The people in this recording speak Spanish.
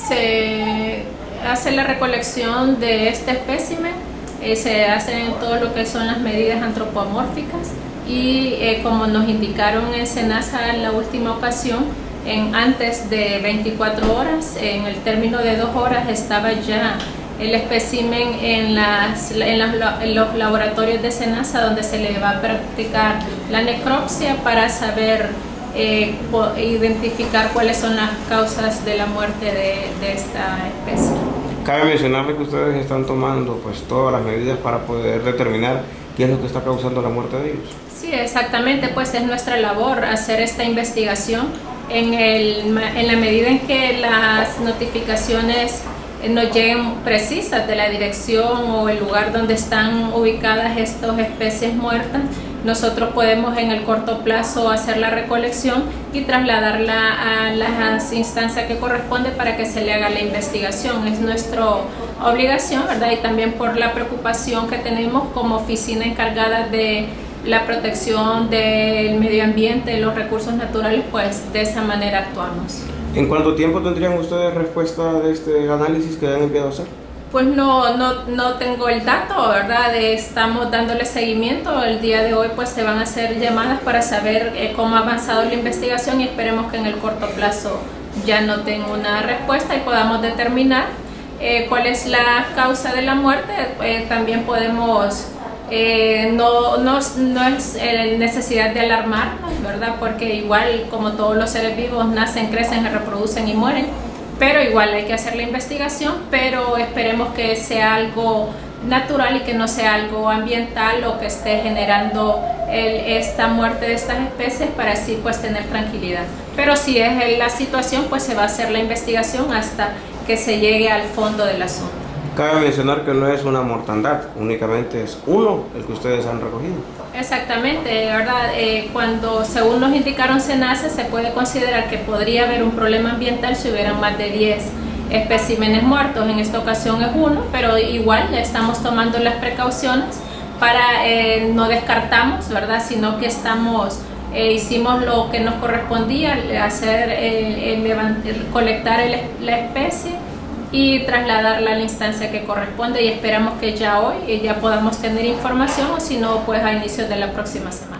Se hace la recolección de este espécimen, se hacen todo lo que son las medidas antropomórficas y como nos indicaron en SENASA en la última ocasión, antes de 24 horas, en el término de 2 horas, estaba ya el espécimen en los laboratorios de SENASA, donde se le va a practicar la necropsia para saber identificar cuáles son las causas de la muerte de esta especie. Cabe mencionarle que ustedes están tomando pues todas las medidas para poder determinar qué es lo que está causando la muerte de ellos. Sí, exactamente, pues es nuestra labor hacer esta investigación en la medida en que las notificaciones nos lleguen precisas de la dirección o el lugar donde están ubicadas estas especies muertas. Nosotros podemos en el corto plazo hacer la recolección y trasladarla a las instancias que corresponde para que se le haga la investigación. Es nuestra obligación, ¿verdad? Y también por la preocupación que tenemos como oficina encargada de la protección del medio ambiente, de los recursos naturales, pues de esa manera actuamos. ¿En cuánto tiempo tendrían ustedes respuesta de este análisis que han enviado a hacer? Pues no tengo el dato, ¿verdad? Estamos dándole seguimiento. El día de hoy pues se van a hacer llamadas para saber cómo ha avanzado la investigación y esperemos que en el corto plazo ya no tenga una respuesta y podamos determinar cuál es la causa de la muerte. También podemos, no es necesidad de alarmarnos, ¿verdad? Porque igual como todos los seres vivos nacen, crecen, se reproducen y mueren. Pero igual hay que hacer la investigación, pero esperemos que sea algo natural y que no sea algo ambiental o que esté generando esta muerte de estas especies para así pues tener tranquilidad. Pero si es la situación, pues se va a hacer la investigación hasta que se llegue al fondo del asunto. Cabe mencionar que no es una mortandad, únicamente es uno el que ustedes han recogido. Exactamente, ¿verdad? Cuando según nos indicaron SENASA, se puede considerar que podría haber un problema ambiental si hubieran más de 10 especímenes muertos. En esta ocasión es uno, pero igual estamos tomando las precauciones para no descartamos, ¿verdad? Sino que hicimos lo que nos correspondía, colectar la especie y trasladarla a la instancia que corresponde y esperamos que ya hoy ya podamos tener información o si no pues a inicios de la próxima semana.